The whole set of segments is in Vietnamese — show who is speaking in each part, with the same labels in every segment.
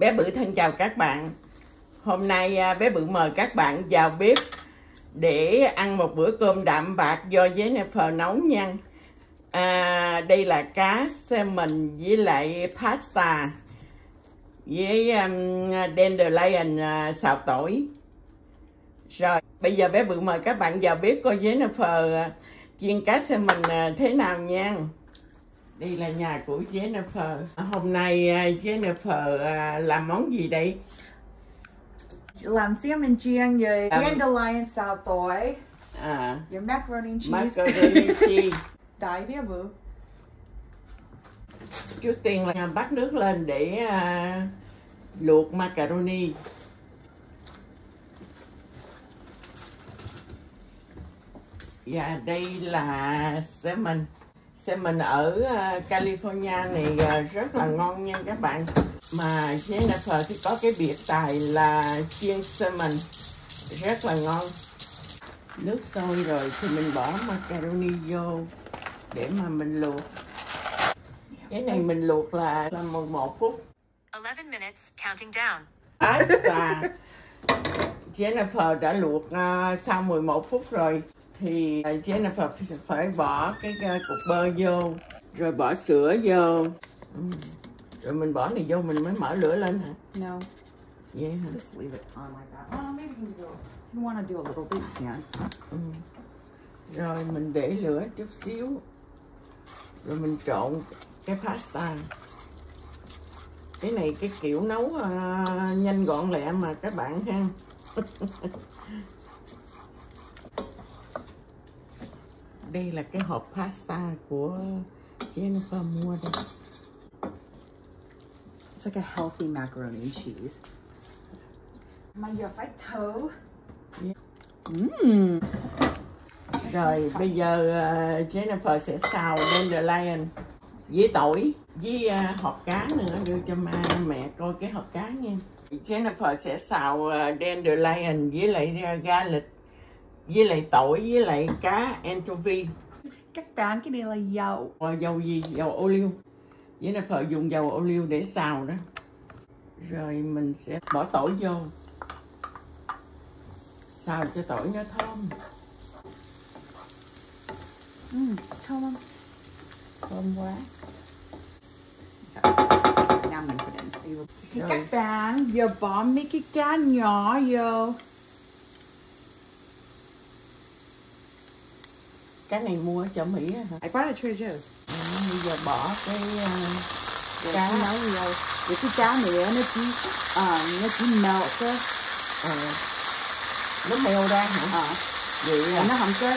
Speaker 1: Bé Bự thân chào các bạn. Hôm nay bé Bự mời các bạn vào bếp để ăn một bữa cơm đạm bạc do Jennifer nấu nha. Đây là cá salmon với lại pasta với dandelion xào tỏi. Rồi bây giờ bé Bự mời các bạn vào bếp coi Jennifer chiên cá salmon thế nào nha. Đây là nhà của Jennifer. Hôm nay Jennifer làm món gì đây?
Speaker 2: Làm salmon chiên với dandelion xào tỏi. Với macaroni cheese.
Speaker 1: Macaroni cheese.
Speaker 2: Đại bé Bự.
Speaker 1: Trước tiên là bắt nước lên để luộc macaroni. Và đây là salmon. Salmon ở California này rất là ngon nha các bạn. Mà Jennifer thì có cái biệt tài là chiên salmon rất là ngon. Nước sôi rồi thì mình bỏ macaroni vô để mà mình luộc. Cái này mình luộc là 11 phút.
Speaker 3: 11 minutes counting down.
Speaker 1: Và Jennifer đã luộc sau 11 phút rồi. Thì Jennifer phải bỏ cái cục bơ vô, rồi bỏ sữa vô, rồi mình bỏ này vô mình mới mở lửa lên hả?
Speaker 2: No.
Speaker 1: Yeah.
Speaker 2: Just leave it on like that. Oh, maybe you can do it. You want to do a little bit, you can.
Speaker 1: Rồi mình để lửa chút xíu, rồi mình trộn cái pasta. Cái này cái kiểu nấu nhanh gọn lẹ mà các bạn ha. Đây là cái hộp pasta của Jennifer mua đây.
Speaker 2: It's like a healthy macaroni cheese. Mà giờ phải thử.
Speaker 1: Rồi bây giờ Jennifer sẽ xào dandelion với tỏi với hộp cá nữa, đưa cho mẹ coi cái hộp cá nha. Jennifer sẽ xào dandelion với lại garlic với lại tỏi với lại cá anchovy.
Speaker 2: Các bạn, cái này là dầu.
Speaker 1: Dầu gì? Dầu ô liu. Jennifer dùng dầu ô liu để xào đó. Rồi mình sẽ bỏ tỏi vô, xào cho tỏi nó thơm.
Speaker 2: Thơm.
Speaker 1: Thơm quá.
Speaker 2: Now mình put in. Các bạn, giờ bỏ mấy cái cá nhỏ vô.
Speaker 1: Cái này mua ở chợ Mỹ hả?
Speaker 2: I bought it at Trader Joe's.
Speaker 1: Bây giờ bỏ cái cá
Speaker 2: nấu vô. Để cái cá này nó chỉ melt thôi.
Speaker 1: Nó meo ra hả? Vậy
Speaker 2: nó không có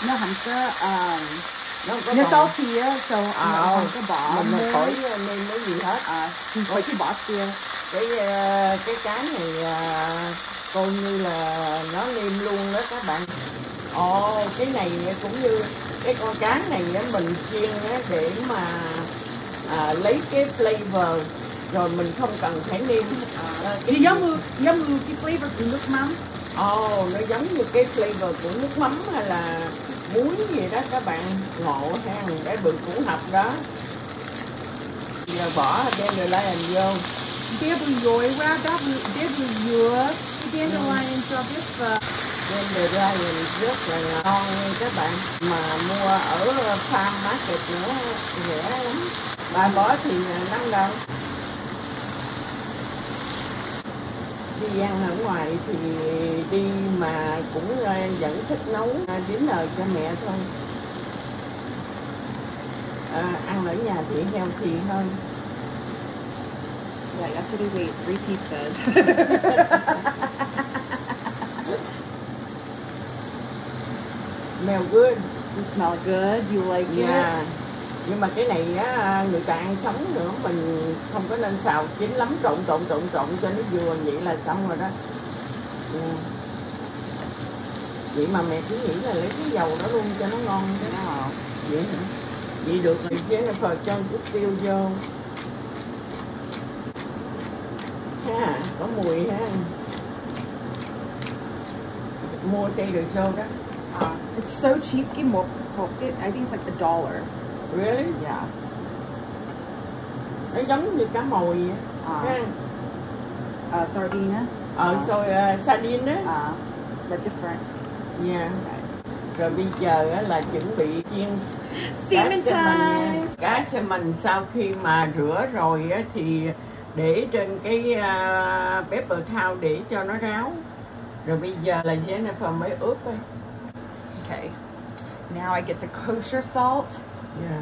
Speaker 2: nó salty á, so không có bỏ
Speaker 1: mình khỏi nên cái gì hết.
Speaker 2: Khỏi chỉ bỏ tiêu.
Speaker 1: Cái cá này coi như là nó nêm luôn đó các bạn. Cái này cũng như cái con cá này mình chiên để mà lấy cái flavor, rồi mình không cần phải nêm.
Speaker 2: Giống như cái flavor của nước mắm.
Speaker 1: Nó giống như cái flavor của nước mắm hay là muối gì đó các bạn. Ngộ ha, cái Bự cũng học đó. Giờ bỏ dandelion vô.
Speaker 2: Bé Bự dội ra, bé Bự dừa cái dandelion cho bếp vào.
Speaker 1: Dandelion rất là ngon nha các bạn. Mà mua ở farm market nữa rẻ lắm. Bà bỏ thì 5 đồng. Đi ăn ở ngoài thì đi mà cũng vẫn thích nấu dinner cho mẹ thôi. Ăn ở nhà thì healthy hơn.
Speaker 2: Yeah, yesterday we ate 3 pizzas.
Speaker 1: Smell good.
Speaker 2: You smell good. You like it?
Speaker 1: Nhưng mà cái này người ta ăn sống nữa, mình không có nên xào chín lắm, trộn cho nó vừa vậy là xong rồi đó. Vậy mà mẹ cứ nghĩ là lấy cái dầu đó luôn cho nó ngon thế nào. Vậy hả? Vậy được rồi, Jennifer cho chút tiêu vô. Ha, có mùi ha. Mua Trader Joe's đó.
Speaker 2: It's so cheap. Cái một hộp, I think it's like $1.
Speaker 1: Really?
Speaker 2: Yeah.
Speaker 1: Nó giống như cá mòi vậy.
Speaker 2: sardine.
Speaker 1: Sardine á.
Speaker 2: But different.
Speaker 1: Yeah. Rồi bây giờ á, là chuẩn bị chiên
Speaker 2: Salmon time.
Speaker 1: Cá salmon sau khi mà rửa rồi á, thì để trên cái paper towel để cho nó ráo. Rồi bây giờ là Jennifer mới ướp thôi.
Speaker 2: Okay. Now I get the kosher salt.
Speaker 1: Yeah.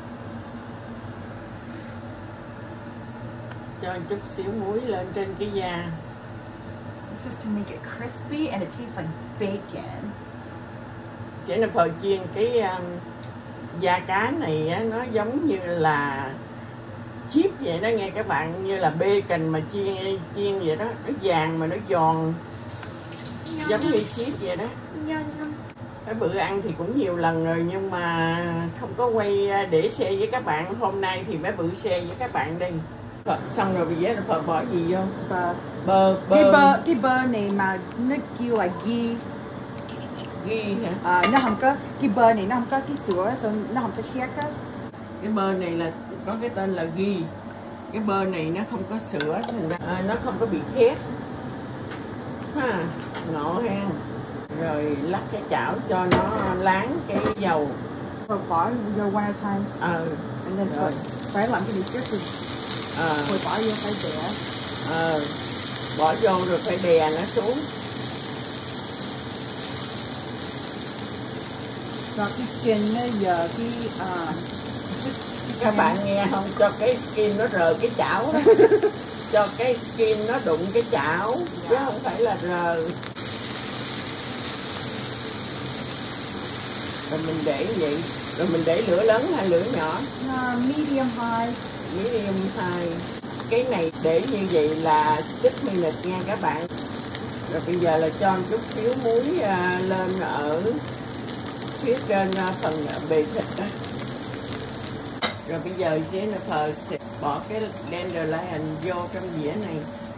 Speaker 1: Cho chút xíu muối lên trên cái da.
Speaker 2: This is to make it crispy and it tastes like bacon.
Speaker 1: Jennifer chiên cái da cá này á, nó giống như là chip vậy đó nghe các bạn, như là bacon mà chiên vậy đó, nó vàng mà nó giòn, giống như chip vậy đó. Cái bữa ăn thì cũng nhiều lần rồi nhưng mà không có quay để share với các bạn. Hôm nay thì mấy bữa share với các bạn đây. Xong rồi bây giờ là Phật bỏ gì vô? Bơ.
Speaker 2: Cái bơ này mà nó kêu là ghee.
Speaker 1: Ghee hả?
Speaker 2: Nó không có, cái bơ này nó không có cái sữa, nó không có khét á.
Speaker 1: Cái bơ này là có cái tên là ghee. Cái bơ này nó không có sữa, thành ra nó không có bị khét. Ha, ngộ ha. Rồi lắc cái chảo cho nó láng cái dầu.
Speaker 2: Rồi bỏ vô one at a time. And then rồi. Phải làm cái gì trước thì rồi bỏ vô phải đè.
Speaker 1: Bỏ vô rồi phải đè nó xuống.
Speaker 2: Rồi cái skin nó giờ
Speaker 1: các bạn nghe không, cho cái skin nó rờ cái chảo đó. Cho cái skin nó đụng cái chảo chứ không phải là rờ. Rồi mình để vậy, rồi mình để lửa lớn hay lửa nhỏ?
Speaker 2: Medium high.
Speaker 1: Medium high. Cái này để như vậy là 6 minutes nha các bạn. Rồi bây giờ là cho một chút xíu muối lên ở phía trên phần bề thịt đó. Rồi bây giờ Jennifer sẽ bỏ cái dandelion vô trong dĩa này.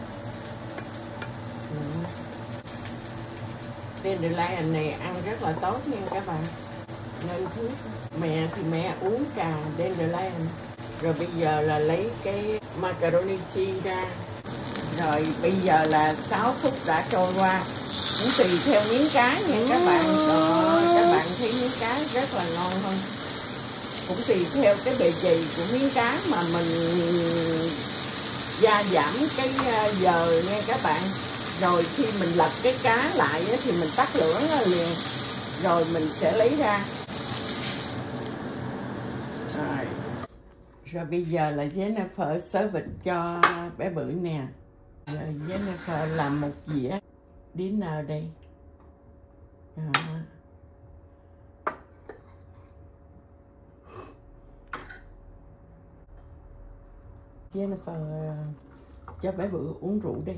Speaker 1: Dandelion này ăn rất là tốt nha các bạn. Nên thuốc. Mẹ thì mẹ uống trà dandelion. Rồi bây giờ là lấy cái macaroni cheese ra. Rồi bây giờ là 6 phút đã trôi qua. Cũng tùy theo miếng cá nha các bạn. Đó, các bạn thấy miếng cá rất là ngon không? Cũng tùy theo cái bề dày của miếng cá mà mình gia giảm cái giờ nha các bạn. Rồi khi mình lật cái cá lại thì mình tắt lửa liền. Rồi mình sẽ lấy ra. Rồi bây giờ là Jennifer serve cho bé Bự nè. Rồi Jennifer làm một dĩa dinner đây. Đó. Jennifer cho bé Bự uống rượu đi.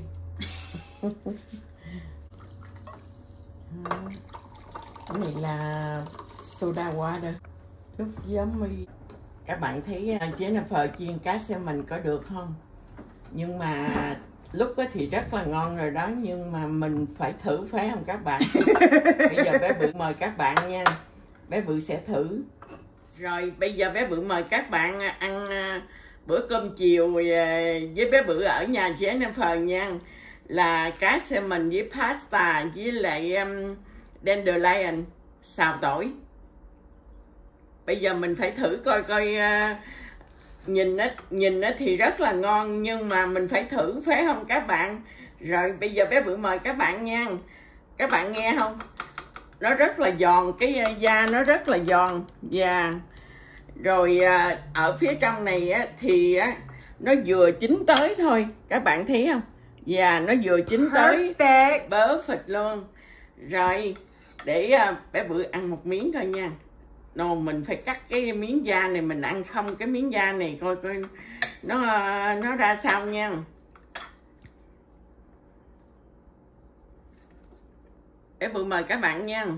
Speaker 1: Cái này là soda water, lúc yummy. Các bạn thấy Jennifer chiên cá salmon có được không? Nhưng mà lúc thì rất là ngon rồi đó, nhưng mà mình phải thử phải không các bạn? Bây giờ bé Bự mời các bạn nha. Bé Bự sẽ thử. Rồi bây giờ bé Bự mời các bạn ăn bữa cơm chiều với bé Bự ở nhà Jennifer nha. Là cá salmon với pasta với lại dandelion xào tỏi. Bây giờ mình phải thử coi nhìn nó thì rất là ngon, nhưng mà mình phải thử phải không các bạn? Rồi bây giờ bé Bự mời các bạn nha. Các bạn nghe không? Nó rất là giòn, cái da nó rất là giòn. Yeah. Rồi ở phía trong này thì nó vừa chín tới thôi. Các bạn thấy không? Dạ, nó vừa chín tới. Perfect luôn. Rồi để bé Bự ăn một miếng thôi nha. Mình phải cắt cái miếng da này, mình ăn không cái miếng da này coi nó ra sao nha. Bé Bự mời các bạn nha.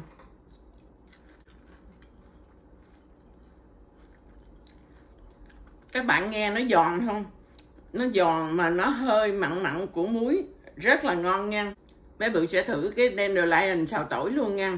Speaker 1: Các bạn nghe nó giòn không? Nó giòn mà nó hơi mặn mặn của muối, rất là ngon nha. Bé Bự sẽ thử cái dandelion xào tỏi luôn nha.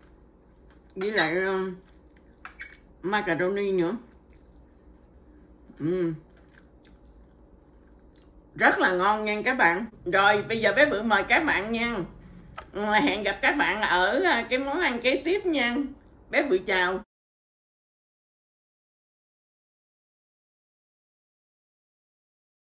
Speaker 1: Với lại macaroni nữa. Rất là ngon nha các bạn. Rồi bây giờ bé Bự mời các bạn nha. Hẹn gặp các bạn ở cái món ăn kế tiếp nha. Bé Bự chào.